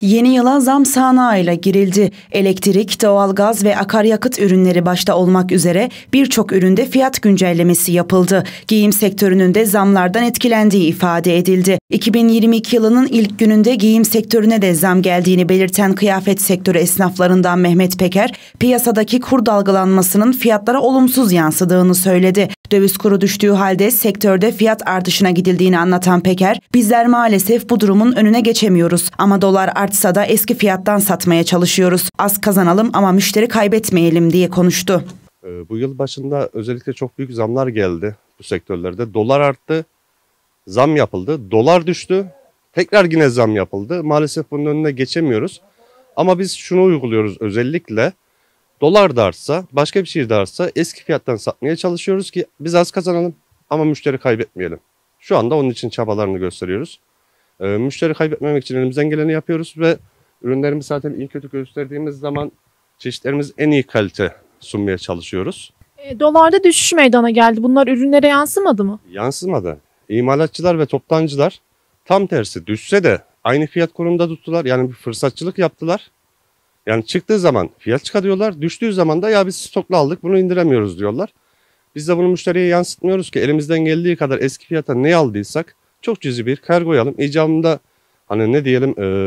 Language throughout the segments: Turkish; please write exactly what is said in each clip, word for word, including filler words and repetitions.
Yeni yıla zam sahnağıyla girildi. Elektrik, doğalgaz ve akaryakıt ürünleri başta olmak üzere birçok üründe fiyat güncellemesi yapıldı. Giyim sektörünün de zamlardan etkilendiği ifade edildi. iki bin yirmi iki yılının ilk gününde giyim sektörüne de zam geldiğini belirten kıyafet sektörü esnaflarından Mehmet Peker, piyasadaki kur dalgalanmasının fiyatlara olumsuz yansıdığını söyledi. Döviz kuru düştüğü halde sektörde fiyat artışına gidildiğini anlatan Peker, "Bizler maalesef bu durumun önüne geçemiyoruz ama dolar artsa da eski fiyattan satmaya çalışıyoruz. Az kazanalım ama müşteri kaybetmeyelim." diye konuştu. Bu yıl başında özellikle çok büyük zamlar geldi bu sektörlerde. Dolar arttı, zam yapıldı, dolar düştü, tekrar yine zam yapıldı. Maalesef bunun önüne geçemiyoruz. Ama biz şunu uyguluyoruz özellikle. Dolar da artsa, başka bir şey de artsa eski fiyattan satmaya çalışıyoruz ki biz az kazanalım ama müşteri kaybetmeyelim. Şu anda onun için çabalarını gösteriyoruz. E, müşteri kaybetmemek için elimizden geleni yapıyoruz ve ürünlerimizi zaten iyi kötü gösterdiğimiz zaman çeşitlerimiz en iyi kalite sunmaya çalışıyoruz. E, dolarda düşüş meydana geldi. Bunlar ürünlere yansımadı mı? Yansımadı. İmalatçılar ve toptancılar tam tersi düşse de aynı fiyat konumunda tuttular. Yani bir fırsatçılık yaptılar. Yani çıktığı zaman fiyat çıkarıyorlar, düştüğü zaman da ya biz stokla aldık bunu indiremiyoruz diyorlar. Biz de bunu müşteriye yansıtmıyoruz ki elimizden geldiği kadar eski fiyata ne aldıysak çok cüzi bir kargoyalım. İcabında hani ne diyelim e,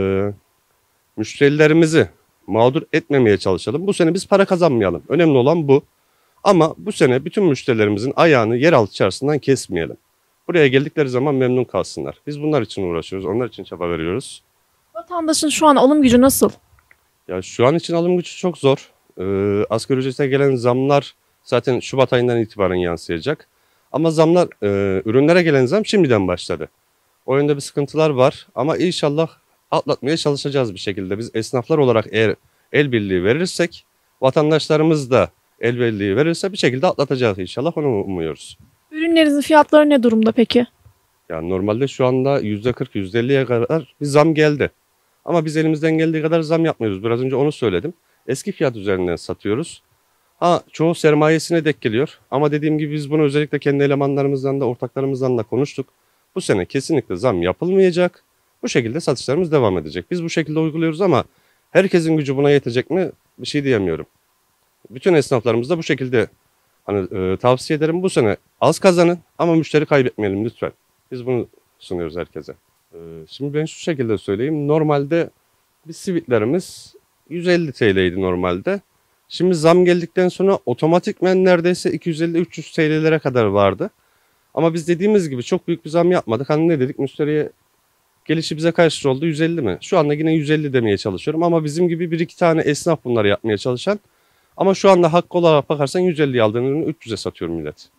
müşterilerimizi mağdur etmemeye çalışalım. Bu sene biz para kazanmayalım. Önemli olan bu. Ama bu sene bütün müşterilerimizin ayağını yeraltı çarşısından kesmeyelim. Buraya geldikleri zaman memnun kalsınlar. Biz bunlar için uğraşıyoruz, onlar için çaba veriyoruz. Vatandaşın şu an alım gücü nasıl? Ya şu an için alım gücü çok zor. Ee, asgari ücrete gelen zamlar zaten Şubat ayından itibaren yansıyacak. Ama zamlar, e, ürünlere gelen zam şimdiden başladı. O yönde bir sıkıntılar var ama inşallah atlatmaya çalışacağız bir şekilde. Biz esnaflar olarak eğer el birliği verirsek, vatandaşlarımız da el birliği verirse bir şekilde atlatacağız inşallah, onu umuyoruz. Ürünlerinizin fiyatları ne durumda peki? Yani normalde şu anda yüzde kırk yüzde elliye kadar bir zam geldi. Ama biz elimizden geldiği kadar zam yapmıyoruz. Biraz önce onu söyledim. Eski fiyat üzerinden satıyoruz. Ha, çoğu sermayesine denk geliyor. Ama dediğim gibi biz bunu özellikle kendi elemanlarımızdan da ortaklarımızdan da konuştuk. Bu sene kesinlikle zam yapılmayacak. Bu şekilde satışlarımız devam edecek. Biz bu şekilde uyguluyoruz ama herkesin gücü buna yetecek mi? Bir şey diyemiyorum. Bütün esnaflarımız da bu şekilde hani, e, tavsiye ederim. Bu sene az kazanın ama müşteri kaybetmeyelim lütfen. Biz bunu sunuyoruz herkese. Şimdi ben şu şekilde söyleyeyim. Normalde bir sivitlerimiz yüz elli T L'ydi normalde. Şimdi zam geldikten sonra otomatikmen neredeyse iki yüz elli üç yüz T L'lere kadar vardı. Ama biz dediğimiz gibi çok büyük bir zam yapmadık. Hani ne dedik? Müşteriye gelişi bize kaç lira oldu? yüz elli mi? Şu anda yine yüz elli demeye çalışıyorum. Ama bizim gibi bir iki tane esnaf bunları yapmaya çalışan. Ama şu anda hakkı olarak bakarsan yüz elliye aldığın ürünü üç yüze satıyor millet.